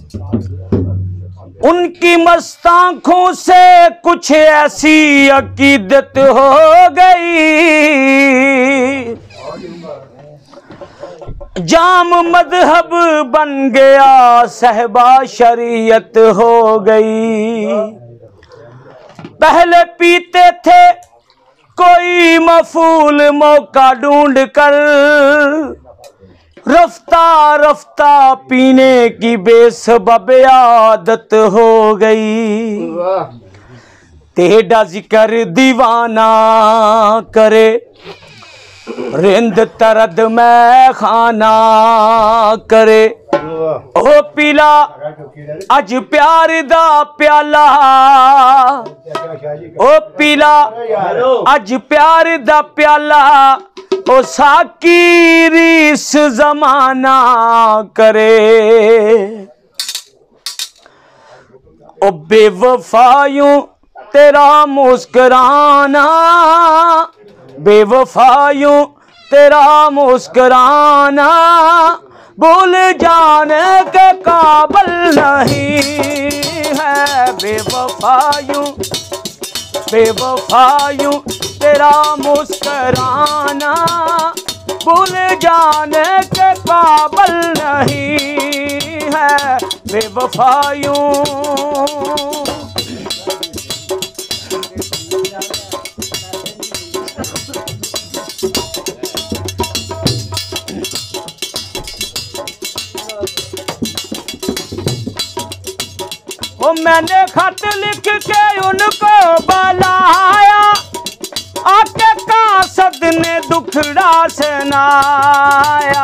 उनकी मस्त आंखों से कुछ ऐसी अकीदत हो गई, जाम मजहब बन गया, सहबा शरीयत हो गई। पहले पीते थे कोई मफूल मौका ढूंढ कर, रफ्ता रफ्ता पीने की बेसबब आदत हो गई। तेरा जिक्र दीवाना करे, रिंद तरद में खाना करे। ओ पीला अज प्यार दा प्याला, ओ पीला अज प्यार दा प्याला, ओ साकी रीस जमाना करे। ओ बेवफायूं तेरा मुस्कुराना, बेवफायूं तेरा मुस्कुराना, भूल जाने के काबिल नहीं है। बेवफायूं बेवफायूं तेरा मुस्कुराना, भूल जाने के काबिल नहीं है। बेवफायूं ओ मैंने खत लिख के उनको बुलाया, आके कासद ने दुखड़ा सुनाया।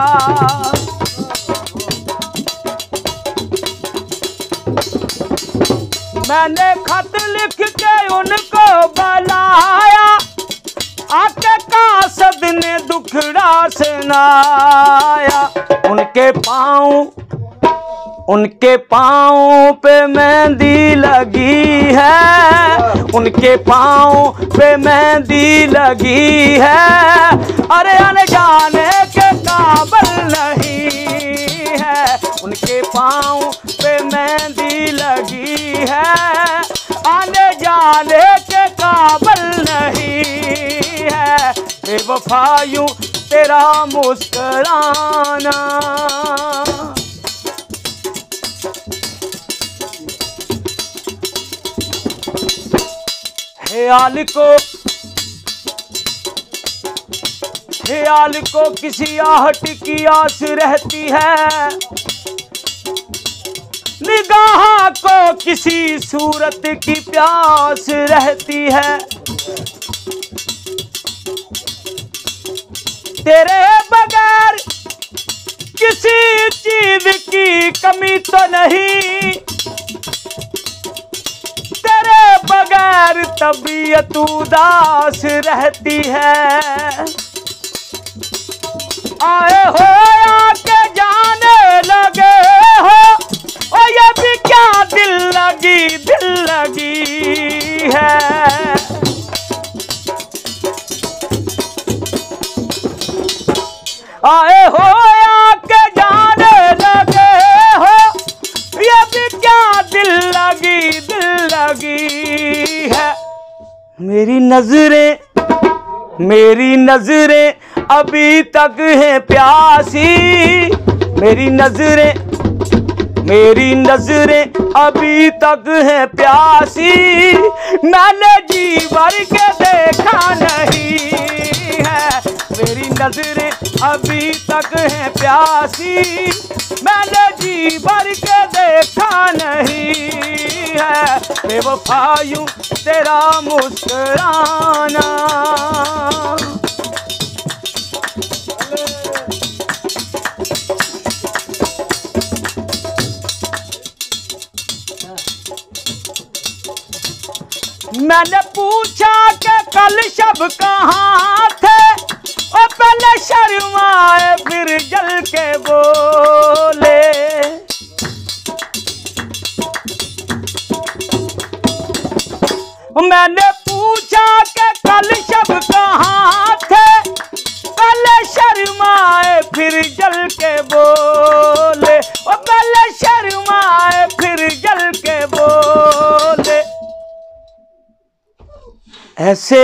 मैंने खत लिख के उनको बुलाया, आके कासद ने दुखड़ा सुनाया। उनके पाँव पे मेहंदी लगी है, उनके पाँव पे मेहंदी लगी है। अरे अनजाने के काबिल नहीं है, उनके पाँव पे मेहंदी लगी है। आने जाने के काबिल नहीं है। बेवफायूं तेरा मुस्कुराना, ख्याल को किसी आहट की आस रहती है, निगाह को किसी सूरत की प्यास रहती है। तेरे बगैर किसी चीज की कमी तो नहीं, तेरे बगैर तबीयत उदास रहती है। आए हो आके जाने लगे हो, और ये भी क्या दिल लगी है। आए हो आके जाने लगे हो, ये भी क्या दिल लगी है। मेरी नजरें अभी तक है प्यासी, मेरी नजरें अभी तक है प्यासी। मैंने जी भर के देखा नहीं है, मेरी नजरें अभी तक है प्यासी। मैंने जी भर के देखा नहीं है। बेवफायूं तेरा मुस्कुराना, मैंने पूछा कि कल शब कहाँ थे, और पहले शर्माए फिर जल के बोले। मैंने पूछा कि कल शब कहाँ थे, पहले शर्माए फिर जल के बोले। और पहले शर्माए ऐसे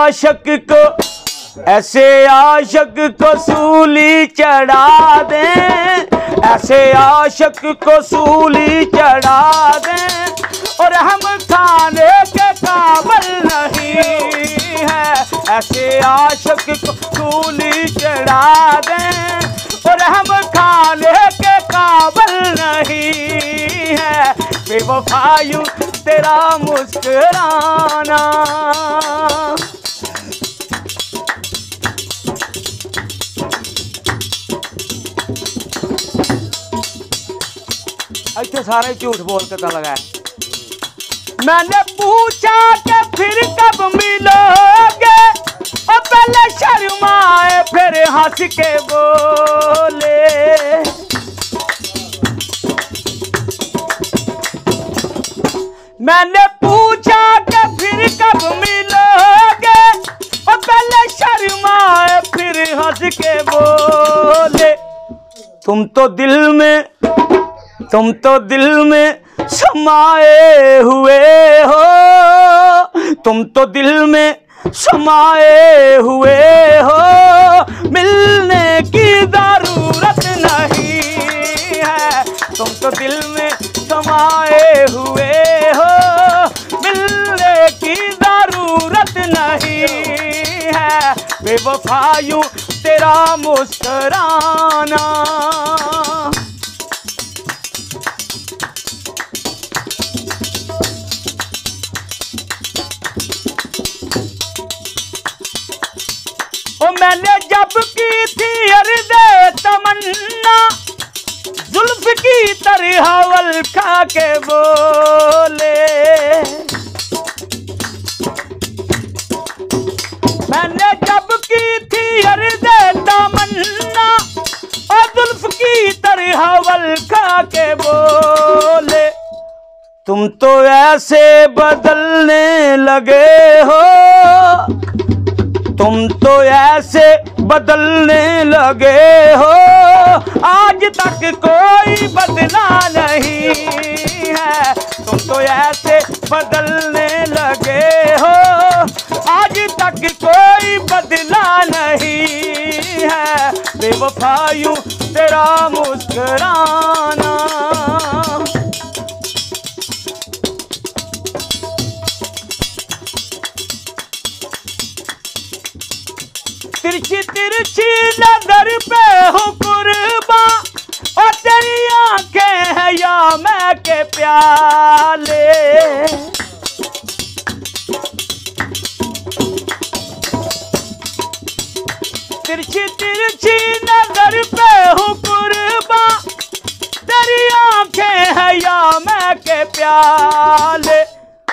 आशिक को सूली चढ़ा दें, ऐसे आशिक को सूली चढ़ा दें, और हम खाने के काबिल नहीं है। ऐसे आशिक को सूली चढ़ा दें, और हम खाने के काबिल नहीं है। बेवफायूं तेरा मुस्कुराना, ऐसे सारे झूठ बोल के लगा है। मैंने पूछा कि फिर कब मिलोगे, और पहले शर्माए फिर हंस के बोले। मैंने पूछा कि फिर कब मिलोगे, और पहले शर्माए फिर हंस के बोले। तुम तो दिल में समाए हुए हो, तुम तो दिल में समाए हुए हो, मिलने की जरूरत नहीं है। तुम तो दिल में समाए हुए हो, मिलने की जरूरत नहीं है। बेवफायूं तेरा मुस्कुराना, मैंने जब की थी अर्ज़े तमन्ना, जुल्फ की तरह हवल खा के बोले। मैंने जब की थी अर्ज़े तमन्ना, और जुल्फ की तरह हवल खा के बोले। तुम तो ऐसे बदलने लगे हो, तुम तो ऐसे बदलने लगे हो, आज तक कोई बदला नहीं है। तुम तो ऐसे बदलने लगे हो, आज तक कोई बदला नहीं है। बेवफायूं तेरा मुस्कुराना, तिरछी तिरछी नजर पे हो कुर्बा, और तेरी आंखें हैं या मैं के प्याले। तिरछी तिरछी नजर पे हो कुर्बा, तेरी आंखें हैं या मैं के प्याले।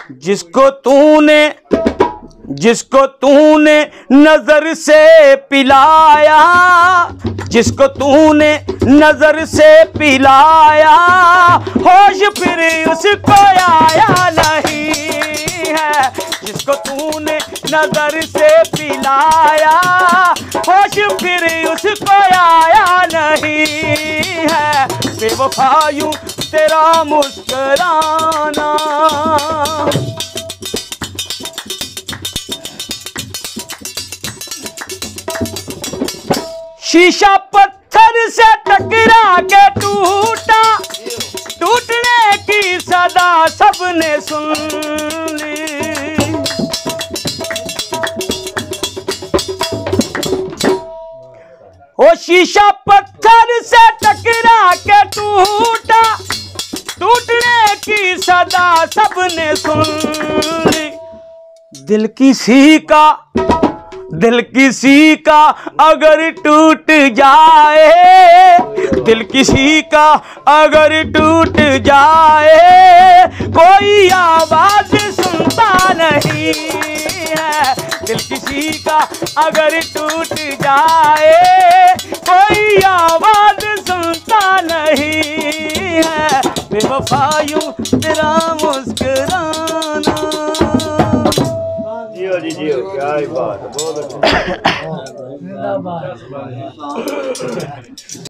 जिसको तूने नजर से पिलाया, जिसको तूने नजर से पिलाया, होश फिर उसको आया नहीं है। जिसको तूने नजर से पिलाया, होश फिर उसको आया नहीं है। बेवफायूं तेरा मुस्कुराना, शीशा पत्थर से टकरा के टूटा, टूटने की सदा सबने सुन ली। ओ शीशा पत्थर से टकरा के टूटा, टूटने की सदा सबने सुन ली। दिल किसी का अगर टूट जाए, दिल किसी का अगर टूट जाए, कोई आवाज सुनता नहीं है। दिल किसी का अगर टूट जाए, कोई आवाज सुनता नहीं है। बेवफायूं तेरा मुस्कुराना। जियो जी जियो, क्या बात, बहुत अच्छा।